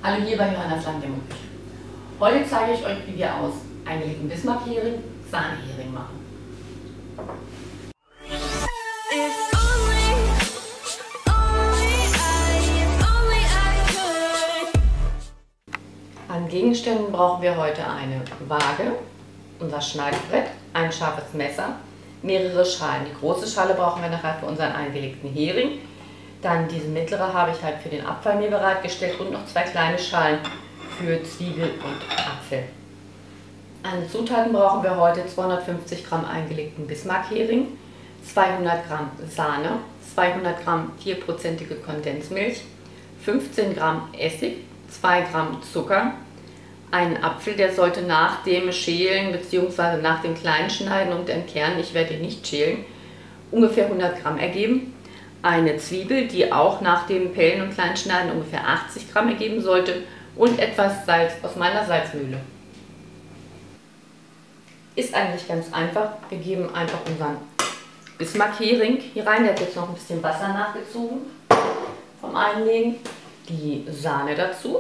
Hallo hier bei Johannas Landjemmerküche. Heute zeige ich euch, wie wir aus eingelegten Bismarck-Hering Sahnehering machen. An Gegenständen brauchen wir heute eine Waage, unser Schneidbrett, ein scharfes Messer, mehrere Schalen. Die große Schale brauchen wir nachher für unseren eingelegten Hering. Dann diese mittlere habe ich halt für den Abfall mir bereitgestellt und noch zwei kleine Schalen für Zwiebel und Apfel. An Zutaten brauchen wir heute 250 Gramm eingelegten Bismarck-Hering, 200 Gramm Sahne, 200 Gramm 4%ige Kondensmilch, 15 Gramm Essig, 2 Gramm Zucker, einen Apfel, der sollte nach dem Schälen bzw. nach dem Kleinschneiden und Entkernen, ich werde ihn nicht schälen, ungefähr 100 Gramm ergeben. Eine Zwiebel, die auch nach dem Pellen und Kleinschneiden ungefähr 80 Gramm ergeben sollte und etwas Salz aus meiner Salzmühle. Ist eigentlich ganz einfach. Wir geben einfach unseren Bismarck-Hering hier rein. Der hat jetzt noch ein bisschen Wasser nachgezogen vom Einlegen. Die Sahne dazu.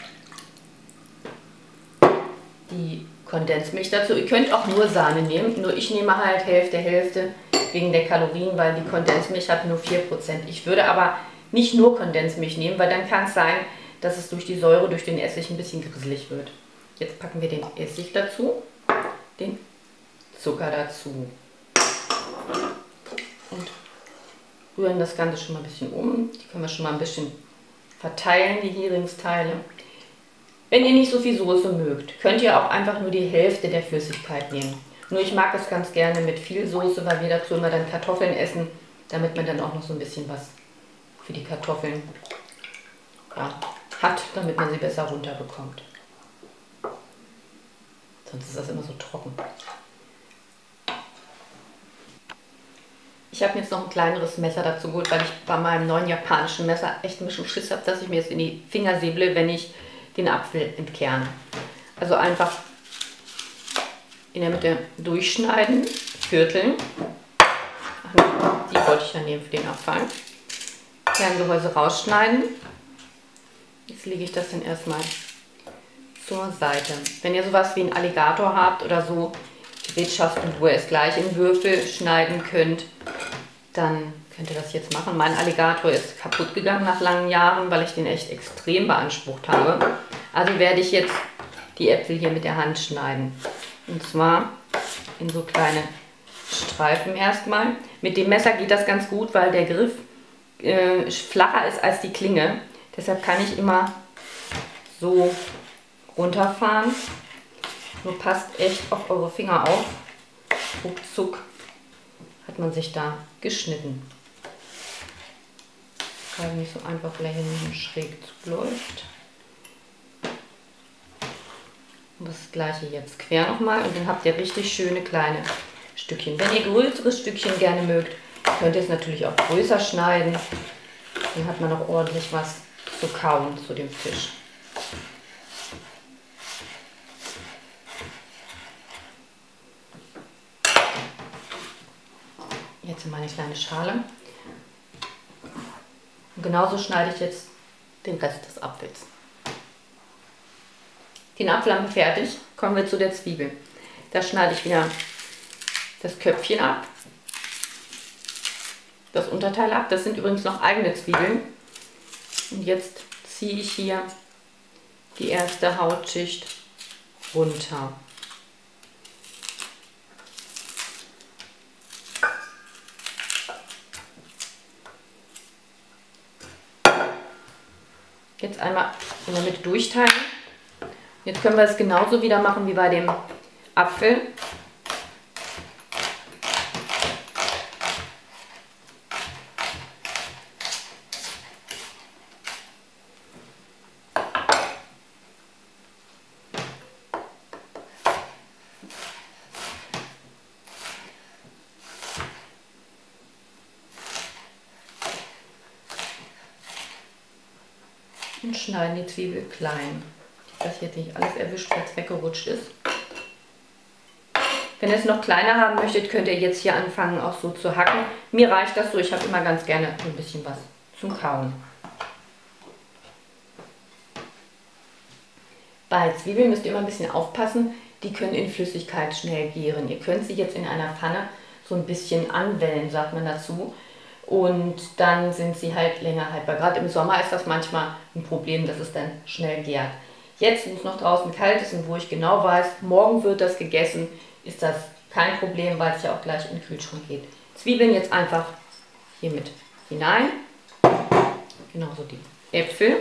Die Kondensmilch dazu. Ihr könnt auch nur Sahne nehmen, nur ich nehme halt Hälfte wegen der Kalorien, weil die Kondensmilch hat nur 4%. Ich würde aber nicht nur Kondensmilch nehmen, weil dann kann es sein, dass es durch die Säure, durch den Essig ein bisschen grisselig wird. Jetzt packen wir den Essig dazu, den Zucker dazu und rühren das Ganze schon mal ein bisschen um. Die können wir schon mal ein bisschen verteilen, die Heringsteile. Wenn ihr nicht so viel Soße mögt, könnt ihr auch einfach nur die Hälfte der Flüssigkeit nehmen. Nur ich mag es ganz gerne mit viel Soße, weil wir dazu immer dann Kartoffeln essen, damit man dann auch noch so ein bisschen was für die Kartoffeln hat, damit man sie besser runterbekommt. Sonst ist das immer so trocken. Ich habe mir jetzt noch ein kleineres Messer dazu geholt, weil ich bei meinem neuen japanischen Messer echt ein bisschen Schiss habe, dass ich mir jetzt in die Finger säble, wenn ich den Apfel entkerne. Also einfach in der Mitte durchschneiden, vierteln. Die wollte ich ja nehmen für den Abfall. Kerngehäuse rausschneiden. Jetzt lege ich das dann erstmal zur Seite. Wenn ihr sowas wie einen Alligator habt oder so Gerätschaften, wo ihr es gleich in Würfel schneiden könnt, dann könnt ihr das jetzt machen. Mein Alligator ist kaputt gegangen nach langen Jahren, weil ich den echt extrem beansprucht habe. Also werde ich jetzt die Äpfel hier mit der Hand schneiden. Und zwar in so kleine Streifen erstmal. Mit dem Messer geht das ganz gut, weil der Griff flacher ist als die Klinge. Deshalb kann ich immer so runterfahren. Nur passt echt auf eure Finger auf. Ruckzuck hat man sich da geschnitten. Weil nicht so einfach, weil er hier nicht schräg zuläuft. Und das gleiche jetzt quer nochmal und dann habt ihr richtig schöne kleine Stückchen. Wenn ihr größere Stückchen gerne mögt, könnt ihr es natürlich auch größer schneiden. Dann hat man auch ordentlich was zu kauen zu dem Fisch. Jetzt in meine kleine Schale. Und genauso schneide ich jetzt den Rest des Apfels. Den Apfel haben wir fertig. Kommen wir zu der Zwiebel. Da schneide ich wieder das Köpfchen ab. Das Unterteil ab. Das sind übrigens noch eigene Zwiebeln. Und jetzt ziehe ich hier die erste Hautschicht runter. Jetzt einmal in der Mitte durchteilen. Jetzt können wir es genauso wieder machen wie bei dem Apfel. Und schneiden die Zwiebel klein. Dass jetzt nicht alles erwischt, weil es weggerutscht ist. Wenn ihr es noch kleiner haben möchtet, könnt ihr jetzt hier anfangen auch so zu hacken. Mir reicht das so, ich habe immer ganz gerne ein bisschen was zum Kauen. Bei Zwiebeln müsst ihr immer ein bisschen aufpassen, die können in Flüssigkeit schnell gären. Ihr könnt sie jetzt in einer Pfanne so ein bisschen anwellen, sagt man dazu. Und dann sind sie halt länger haltbar. Gerade im Sommer ist das manchmal ein Problem, dass es dann schnell gärt. Jetzt, wo es noch draußen kalt ist und wo ich genau weiß, morgen wird das gegessen, ist das kein Problem, weil es ja auch gleich in den Kühlschrank geht. Zwiebeln jetzt einfach hier mit hinein. Genauso die Äpfel.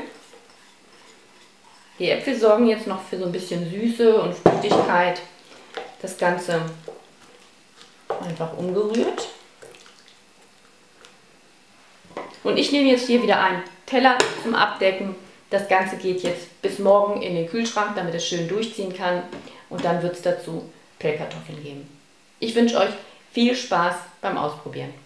Die Äpfel sorgen jetzt noch für so ein bisschen Süße und Fruchtigkeit. Das Ganze einfach umgerührt. Und ich nehme jetzt hier wieder einen Teller zum Abdecken. Das Ganze geht jetzt bis morgen in den Kühlschrank, damit es schön durchziehen kann. Und dann wird es dazu Pellkartoffeln geben. Ich wünsche euch viel Spaß beim Ausprobieren.